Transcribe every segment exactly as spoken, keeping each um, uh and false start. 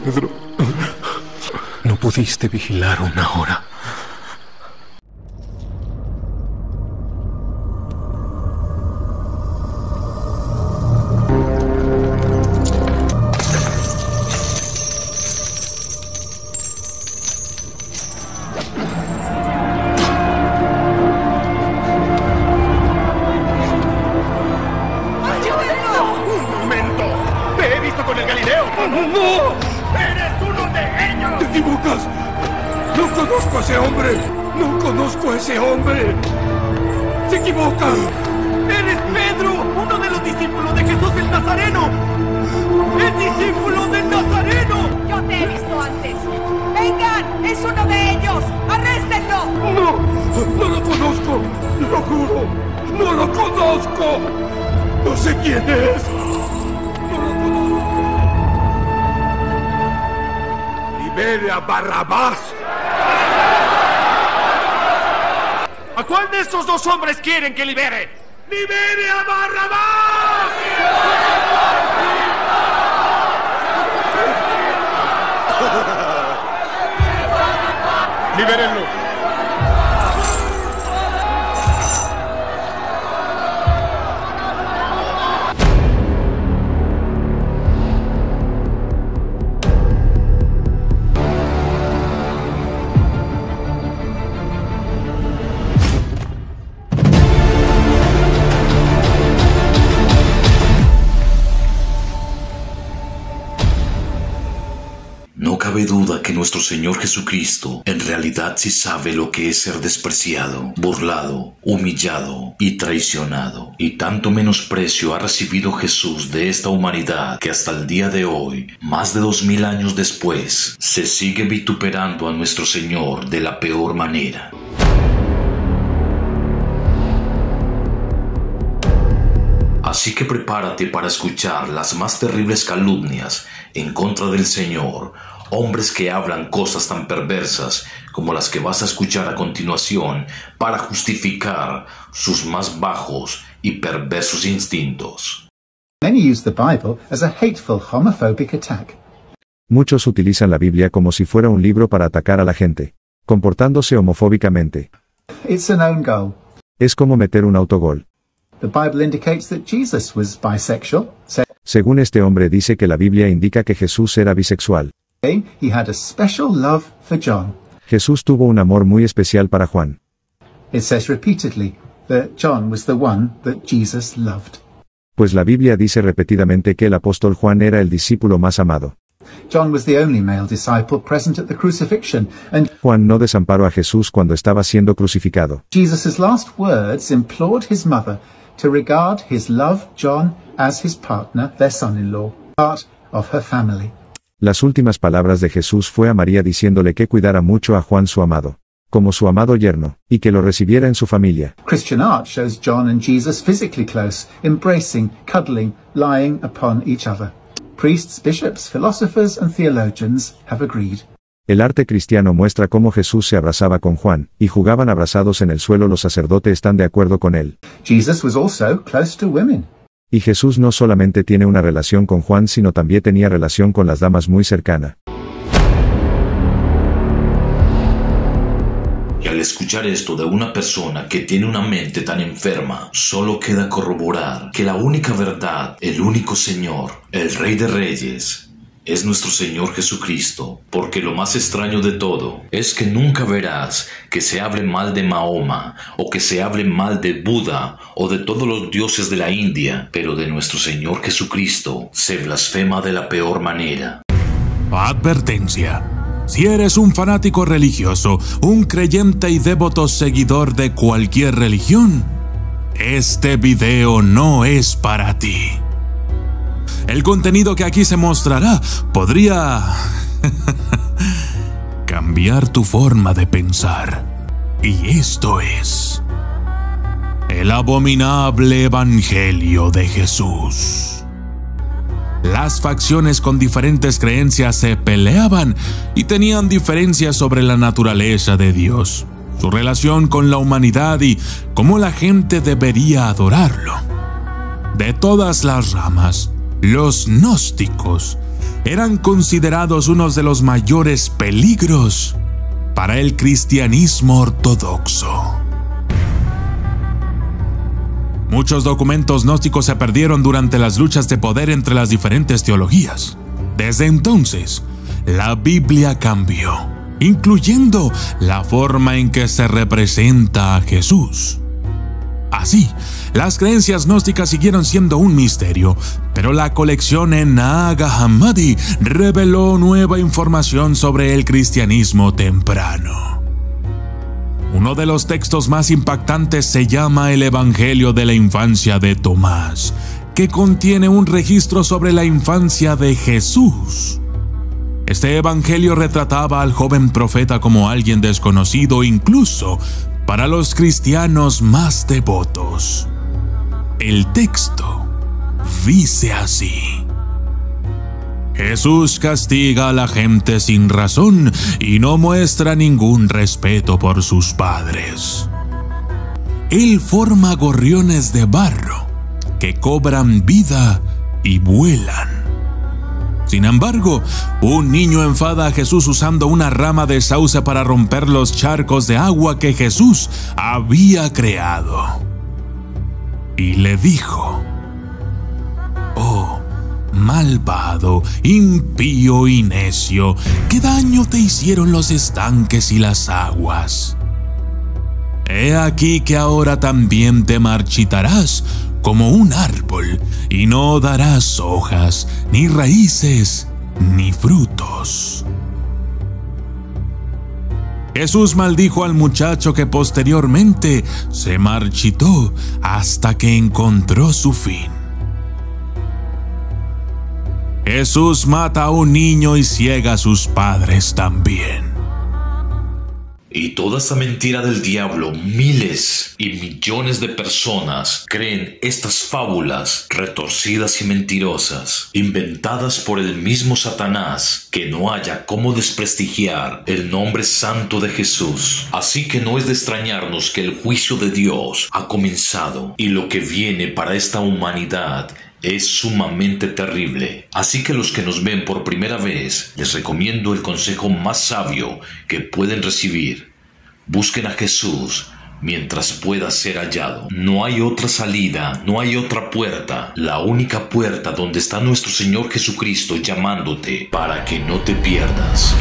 Pedro, no pudiste vigilar una hora. ¿A cuál de estos dos hombres quieren que libere? ¡Libere a Barrabás! ¡Libérenlo! No cabe duda que nuestro Señor Jesucristo en realidad sí sabe lo que es ser despreciado, burlado, humillado y traicionado. Y tanto menosprecio ha recibido Jesús de esta humanidad que hasta el día de hoy, más de dos mil años después, se sigue vituperando a nuestro Señor de la peor manera. Así que prepárate para escuchar las más terribles calumnias en contra del Señor, hombres que hablan cosas tan perversas como las que vas a escuchar a continuación para justificar sus más bajos y perversos instintos. Many use the Bible as a hateful, homophobic attack. Muchos utilizan la Biblia como si fuera un libro para atacar a la gente, comportándose homofóbicamente. It's an own goal. Es como meter un autogol. The Bible indicates that Jesus was bisexual. Según este hombre dice que la Biblia indica que Jesús era bisexual. He had a special love for John. Jesús tuvo un amor muy especial para Juan. It says repeatedly that John was the one that Jesus loved. Pues la Biblia dice repetidamente que el apóstol Juan era el discípulo más amado. John was the only male disciple present at the crucifixion, and Juan no desamparó a Jesús cuando estaba siendo crucificado. Jesus' last words implored his mother to regard his love John as his partner, their son-in-law, part of her family. Las últimas palabras de Jesús fue a María diciéndole que cuidara mucho a Juan su amado, como su amado yerno, y que lo recibiera en su familia. Christian art shows John and Jesus physically close, embracing, cuddling, lying upon each other. Priests, bishops, philosophers and theologians have agreed. El arte cristiano muestra cómo Jesús se abrazaba con Juan, y jugaban abrazados en el suelo. Los sacerdotes están de acuerdo con él. Jesus was also close to women. Y Jesús no solamente tiene una relación con Juan, sino también tenía relación con las damas muy cercana. Y al escuchar esto de una persona que tiene una mente tan enferma, solo queda corroborar que la única verdad, el único Señor, el Rey de Reyes, es nuestro Señor Jesucristo, porque lo más extraño de todo es que nunca verás que se hable mal de Mahoma, o que se hable mal de Buda, o de todos los dioses de la India, pero de nuestro Señor Jesucristo se blasfema de la peor manera. Advertencia. Si eres un fanático religioso, un creyente y devoto seguidor de cualquier religión, este video no es para ti. El contenido que aquí se mostrará podría cambiar tu forma de pensar. Y esto es el abominable Evangelio de Jesús. Las facciones con diferentes creencias se peleaban y tenían diferencias sobre la naturaleza de Dios, su relación con la humanidad y cómo la gente debería adorarlo. De todas las ramas, los gnósticos eran considerados unos de los mayores peligros para el cristianismo ortodoxo. Muchos documentos gnósticos se perdieron durante las luchas de poder entre las diferentes teologías. Desde entonces, la Biblia cambió, incluyendo la forma en que se representa a Jesús. Así, las creencias gnósticas siguieron siendo un misterio, pero la colección en Nag Hammadi reveló nueva información sobre el cristianismo temprano. Uno de los textos más impactantes se llama el Evangelio de la Infancia de Tomás, que contiene un registro sobre la infancia de Jesús. Este evangelio retrataba al joven profeta como alguien desconocido incluso para los cristianos más devotos. El texto dice así: Jesús castiga a la gente sin razón y no muestra ningún respeto por sus padres. Él forma gorriones de barro que cobran vida y vuelan. Sin embargo, un niño enfada a Jesús usando una rama de sauce para romper los charcos de agua que Jesús había creado. Y le dijo: «Oh, malvado, impío y necio, ¿qué daño te hicieron los estanques y las aguas? He aquí que ahora también te marchitarás como un árbol, y no darás hojas, ni raíces, ni frutos». Jesús maldijo al muchacho, que posteriormente se marchitó hasta que encontró su fin. Jesús mata a un niño y ciega a sus padres también. Y toda esta mentira del diablo, miles y millones de personas creen estas fábulas retorcidas y mentirosas, inventadas por el mismo Satanás, que no haya cómo desprestigiar el nombre santo de Jesús. Así que no es de extrañarnos que el juicio de Dios ha comenzado, y lo que viene para esta humanidad es sumamente terrible. Así que los que nos ven por primera vez, les recomiendo el consejo más sabio que pueden recibir. Busquen a Jesús mientras pueda ser hallado. No hay otra salida, no hay otra puerta. La única puerta donde está nuestro Señor Jesucristo llamándote para que no te pierdas.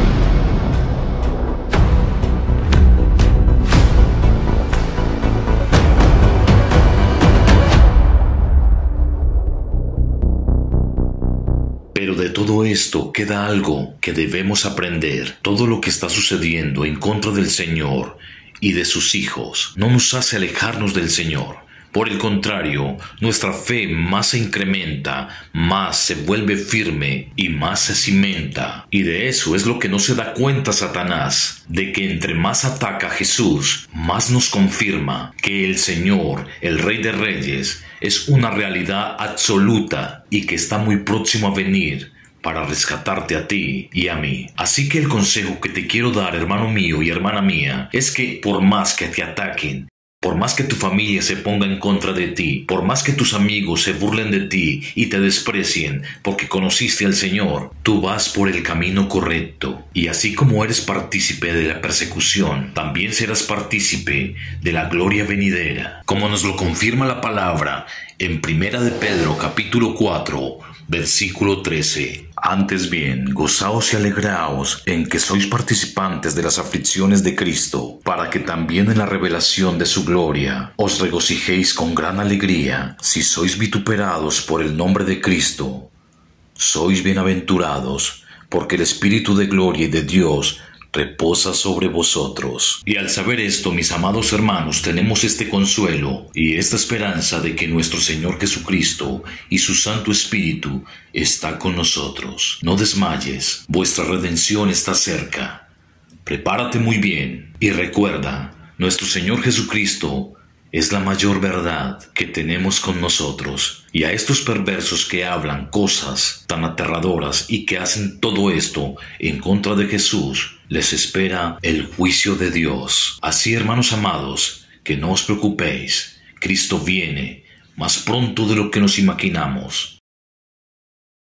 Pero de todo esto queda algo que debemos aprender. Todo lo que está sucediendo en contra del Señor y de sus hijos no nos hace alejarnos del Señor. Por el contrario, nuestra fe más se incrementa, más se vuelve firme y más se cimenta. Y de eso es lo que no se da cuenta Satanás, de que entre más ataca a Jesús, más nos confirma que el Señor, el Rey de Reyes, es una realidad absoluta y que está muy próximo a venir para rescatarte a ti y a mí. Así que el consejo que te quiero dar, hermano mío y hermana mía, es que por más que te ataquen, por más que tu familia se ponga en contra de ti, por más que tus amigos se burlen de ti y te desprecien porque conociste al Señor, tú vas por el camino correcto. Y así como eres partícipe de la persecución, también serás partícipe de la gloria venidera. Como nos lo confirma la palabra en Primera de Pedro capítulo cuatro, versículo trece. Antes bien, gozaos y alegraos en que sois participantes de las aflicciones de Cristo, para que también en la revelación de su gloria os regocijéis con gran alegría. Si sois vituperados por el nombre de Cristo, sois bienaventurados, porque el Espíritu de gloria y de Dios reposa sobre vosotros. Y al saber esto, mis amados hermanos, tenemos este consuelo y esta esperanza de que nuestro Señor Jesucristo y su Santo Espíritu está con nosotros. No desmayes, vuestra redención está cerca. Prepárate muy bien y recuerda, nuestro Señor Jesucristo es la mayor verdad que tenemos con nosotros. Y a estos perversos que hablan cosas tan aterradoras y que hacen todo esto en contra de Jesús, les espera el juicio de Dios. Así, hermanos amados, que no os preocupéis. Cristo viene más pronto de lo que nos imaginamos.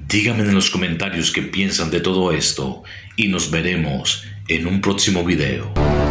Díganme en los comentarios qué piensan de todo esto y nos veremos en un próximo video.